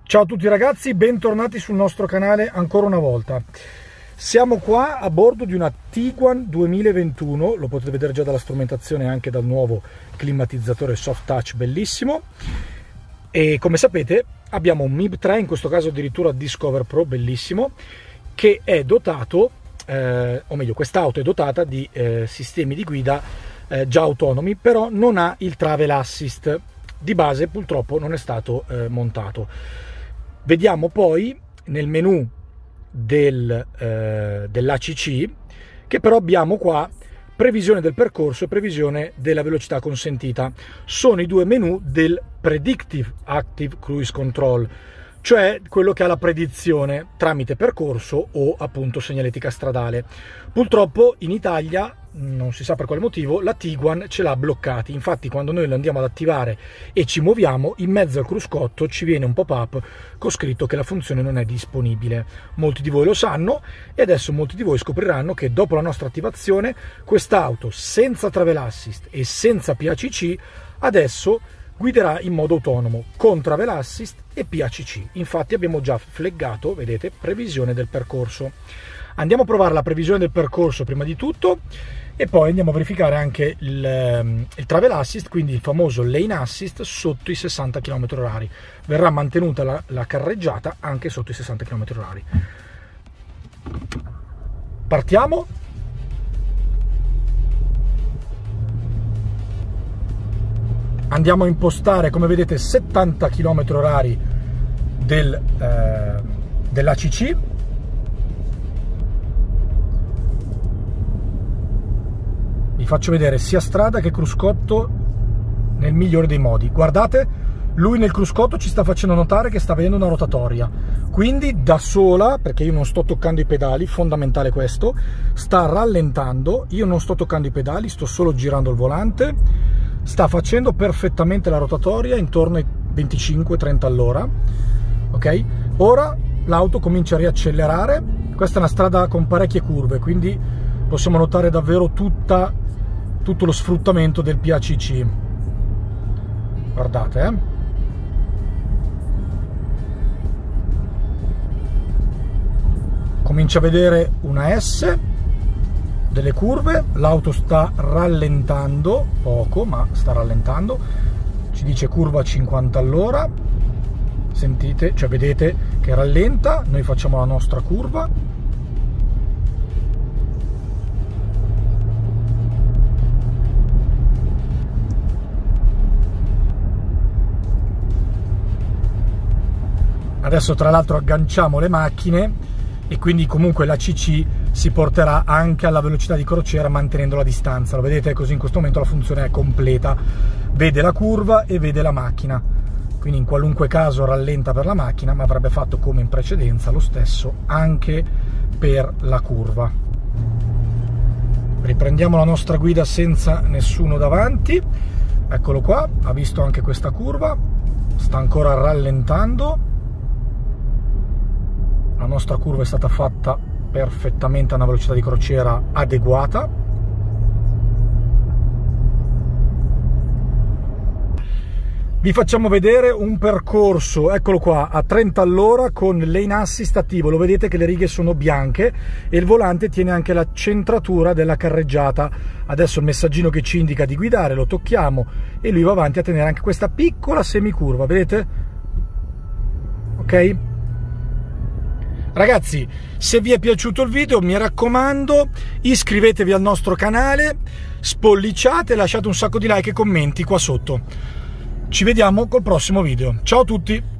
Ciao a tutti ragazzi, bentornati sul nostro canale ancora una volta. Siamo qua a bordo di una Tiguan 2021, lo potete vedere già dalla strumentazione e anche dal nuovo climatizzatore soft touch bellissimo. E come sapete abbiamo un MIB 3, in questo caso addirittura Discover Pro bellissimo, che è dotato, o meglio quest'auto è dotata di sistemi di guida già autonomi, però non ha il Travel Assist. Di base purtroppo non è stato montato. Vediamo poi nel menu dell'ACC che però abbiamo qua previsione del percorso e previsione della velocità consentita. Sono i due menu del Predictive Active Cruise Control, cioè quello che ha la predizione tramite percorso o appunto segnaletica stradale. Purtroppo in Italia, non si sa per quale motivo, la Tiguan ce l'ha bloccati. Infatti quando noi lo andiamo ad attivare e ci muoviamo, in mezzo al cruscotto ci viene un pop-up con scritto che la funzione non è disponibile. Molti di voi lo sanno e adesso molti di voi scopriranno che dopo la nostra attivazione quest'auto senza Travel Assist e senza PACC adesso guiderà in modo autonomo con Travel Assist e PACC. Infatti abbiamo già flaggato, vedete, previsione del percorso. Andiamo a provare la previsione del percorso prima di tutto e poi andiamo a verificare anche il Travel Assist, quindi il famoso Lane Assist sotto i 60 km/h. Verrà mantenuta la carreggiata anche sotto i 60 km/h. Partiamo. Andiamo a impostare, come vedete, 70 km/h dell'ACC. Vi faccio vedere sia strada che cruscotto nel migliore dei modi. Guardate, lui nel cruscotto ci sta facendo notare che sta vedendo una rotatoria, quindi da sola, perché io non sto toccando i pedali, fondamentale questo, sta rallentando, io non sto toccando i pedali, sto solo girando il volante, sta facendo perfettamente la rotatoria intorno ai 25-30 all'ora. Ok, ora l'auto comincia a riaccelerare. Questa è una strada con parecchie curve, quindi possiamo notare davvero tutto lo sfruttamento del PACC. Guardate, comincia a vedere una S, delle curve, l'auto sta rallentando, poco ma sta rallentando, ci dice curva a 50 all'ora, sentite, cioè vedete che rallenta, noi facciamo la nostra curva. Adesso tra l'altro agganciamo le macchine e quindi comunque l'ACC si porterà anche alla velocità di crociera mantenendo la distanza. Lo vedete, così in questo momento la funzione è completa, vede la curva e vede la macchina, quindi in qualunque caso rallenta per la macchina, ma avrebbe fatto come in precedenza lo stesso anche per la curva. Riprendiamo la nostra guida senza nessuno davanti, eccolo qua, ha visto anche questa curva, sta ancora rallentando. La nostra curva è stata fatta perfettamente a una velocità di crociera adeguata. Vi facciamo vedere un percorso, eccolo qua, a 30 all'ora con Lane Assist attivo. Lo vedete che le righe sono bianche e il volante tiene anche la centratura della carreggiata. Adesso il messaggino che ci indica di guidare, lo tocchiamo e lui va avanti a tenere anche questa piccola semicurva, vedete? Ok? Ragazzi, se vi è piaciuto il video, mi raccomando, iscrivetevi al nostro canale, spolliciate, lasciate un sacco di like e commenti qua sotto. Ci vediamo col prossimo video. Ciao a tutti!